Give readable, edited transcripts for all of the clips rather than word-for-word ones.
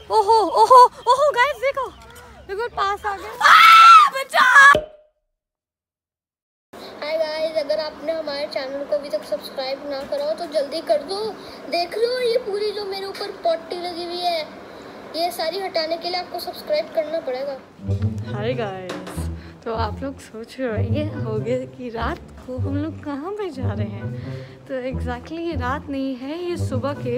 ओहो ओहो ओहो गाइस देखो बिल्कुल पास आ गए। हाय गाइस, अगर आपने हमारे चैनल को अभी तक सब्सक्राइब ना करा हो तो जल्दी कर दो। देख रहे हो ये पूरी जो मेरे ऊपर पट्टी लगी हुई है, ये सारी हटाने के लिए आपको सब्सक्राइब करना पड़ेगा। हाय गाइस, तो आप लोग सोच रहे होंगे कि रात को हम लोग कहाँ पे जा रहे हैं। तो एग्जैक्टली ये रात नहीं है, ये सुबह के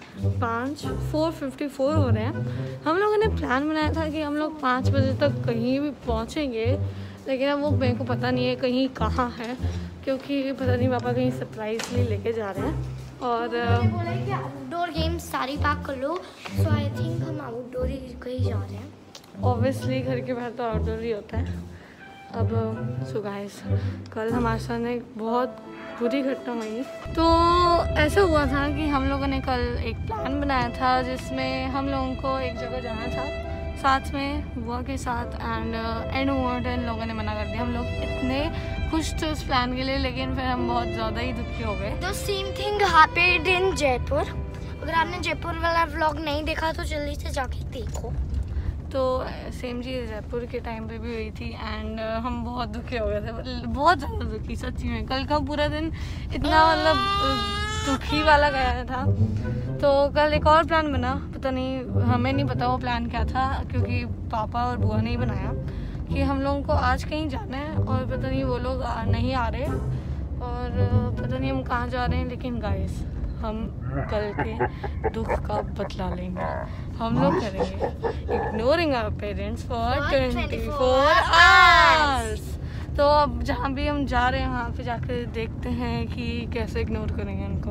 4:54 हो रहे हैं। हम लोगों ने प्लान बनाया था कि हम लोग 5 बजे तक कहीं भी पहुँचेंगे, लेकिन अब वो मेरे को पता नहीं है कहीं कहाँ है, क्योंकि पता नहीं पापा कहीं सरप्राइजली लेके जा रहे हैं। और बोला कि आउटडोर गेम्स सारी पैक कर लो, सो आई थिंक हम आउटडोर ही कहीं जा रहे हैं। ऑब्वियसली घर के बाहर तो आउटडोर ही होता है। अब सो गाइस, कल हमारे साथ एक बहुत बुरी घटना हुई। तो ऐसा हुआ था कि हम लोगों ने कल एक प्लान बनाया था जिसमें हम लोगों को एक जगह जाना था साथ में बुआ के साथ, एंड इन लोगों ने मना कर दिया। हम लोग इतने खुश थे उस प्लान के लिए, लेकिन फिर हम बहुत ज़्यादा ही दुखी हो गए। तो same thing happened in Jaipur. अगर आपने जयपुर वाला व्लॉग नहीं देखा तो जल्दी से जाके देखो। तो सेम चीज़ जयपुर के टाइम पे भी हुई थी, एंड हम बहुत दुखी हो गए थे, बहुत ज़्यादा दुखी सच्ची में। कल का पूरा दिन इतना मतलब दुखी वाला गया था। तो कल एक और प्लान बना, पता नहीं, हमें नहीं पता वो प्लान क्या था, क्योंकि पापा और बुआ ने ही बनाया कि हम लोगों को आज कहीं जाना है, और पता नहीं वो लोग नहीं आ रहे, और पता नहीं हम कहाँ जा रहे हैं। लेकिन गाइस, हम कल के दुख का बदला लेंगे। हम लोग करेंगे ignoring our parents for 24 hours. तो अब जहाँ भी हम जा रहे हैं वहाँ पे जाकर देखते हैं कि कैसे इग्नोर करेंगे उनको।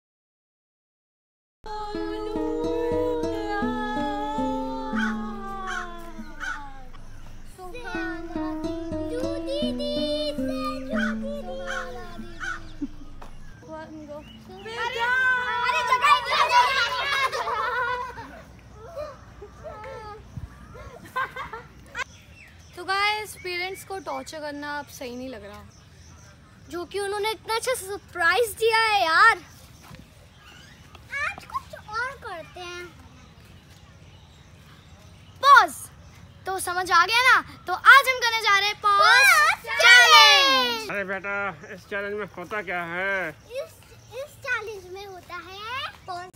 तो गाइस, पेरेंट्स को टॉर्चर करना अब सही नहीं लग रहा, जो कि उन्होंने इतना अच्छा सरप्राइज दिया है यार। आज कुछ और करते हैं। पॉज। तो समझ आ गया ना? तो आज हम करने जा रहे हैं पॉज चैलेंज। अरे बेटा, इस चैलेंज में होता क्या है? इस चैलेंज में होता है पॉज।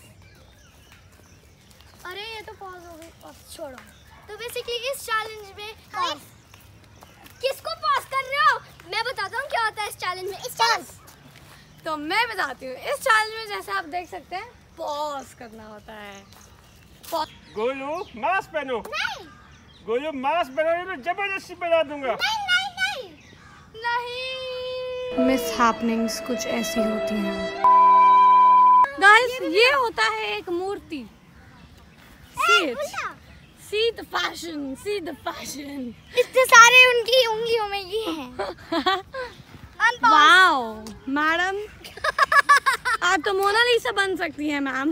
अरे ये तो पॉज हो गई, छोड़ो। तो बेसिकली इस चैलेंज में पॉज। किसको पॉज कर रहे हो? मैं बताता हूँ क्या होता है इस चैलेंज में। इस चैलेंज तो मैं बताती हूँ। इस चैलेंज में जैसे आप देख सकते हैं पॉज करना होता है। गोलू, मास्क पहनो। नहीं गोलू, मास्क पहनो, तो जबरदस्ती पहना दूंगा। नहीं। मिस हैपनिंग्स कुछ ऐसी होती हैं गाइस। ये होता है एक मूर्ति। See the fashion, see the fashion. इतने सारे उनकी उंगलियों में ये हैं। वाओ मैडम, आप तो मोनालिसा बन सकती हैं मैम।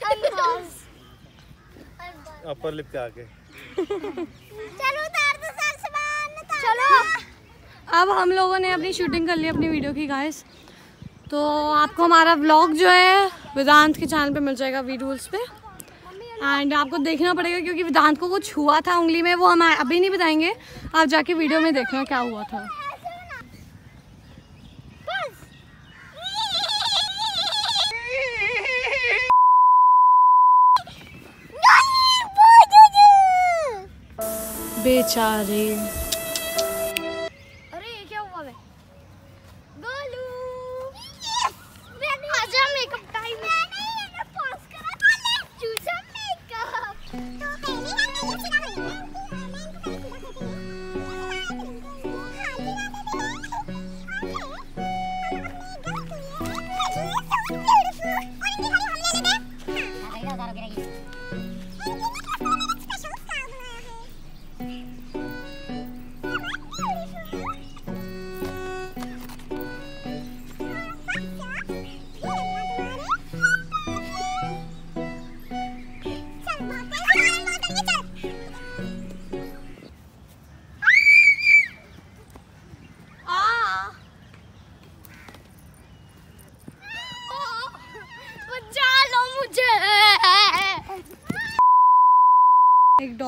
अपर लिप के आगे। चलो उतार दो सर सामान। चलो। अब हम लोगों ने अपनी शूटिंग कर ली अपनी वीडियो की गाइस। तो आपको हमारा व्लॉग जो है वेदांत के चैनल पे मिल जाएगा वीडियोस पे, एंड आपको देखना पड़ेगा क्योंकि वेदांत को कुछ हुआ था उंगली में, वो हम अभी नहीं बताएंगे, आप जाके वीडियो में देखना क्या हुआ था। बेचारे। अरे ये क्या हुआ बे? गोलू आजा, मेकअप टाइम है। मैंने पॉज करा था, लेट्स डू सम मेकअप। तो पहले हम ये सीधा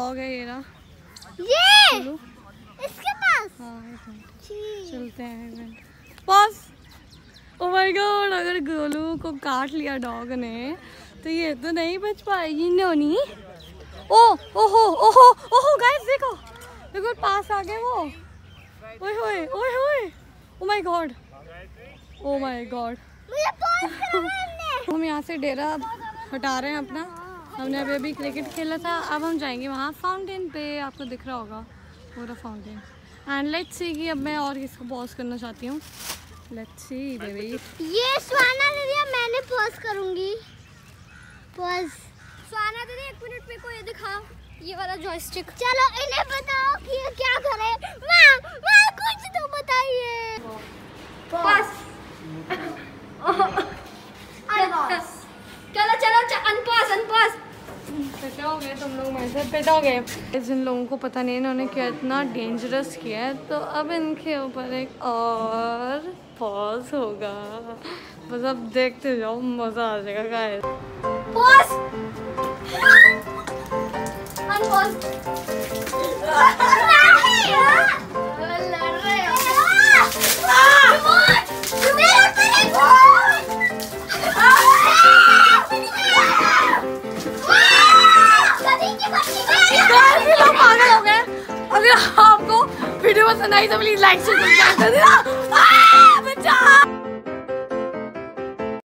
डॉग है ये रहा। ये इसके पास। हाँ चलते हैं। पॉज। ओ माय गॉड, अगर गोलू को काट लिया डॉग ने तो ये तो नहीं बच पाएगी नोनी। ओहो गाइस देखो देखो पास आ गए वो। ओए होए ओए होए, oh my god oh my god. मुझे पॉज करना है। हम यहाँ से डेरा हटा रहे हैं अपना। हमने अभी क्रिकेट खेला था, अब हम जाएंगे वहाँ फाउंटेन पे। आपको दिख रहा होगा पूरा फाउंटेन। एंड लेट्स सी कि अब मैं और किसको पॉज करना चाहती हूँ। Let's see baby. ये स्वाना दीदी मैंने पॉज करूंगी। पॉज। स्वाना दीदी 1 मिनट में को ये दिखा, ये वाला जॉयस्टिक। चलो इन्हें बताओ कि ये क्या करे। माँ कुछ तो बताइए। पॉज। चलो अनपॉज। पिटोगे तुम लोग मेरे से, पिटोगे। जिन लोगों को पता नहीं इन्होंने क्या इतना डेंजरस किया है, तो अब इनके ऊपर एक और पॉज होगा। बस अब देखते जाओ, मजा आ जाएगा गाइस। पॉज। अनपॉज। पागल हो गए। अगर आपको वीडियो पसंद आई तो प्लीज लाइक शेयर कर देना। बच्चा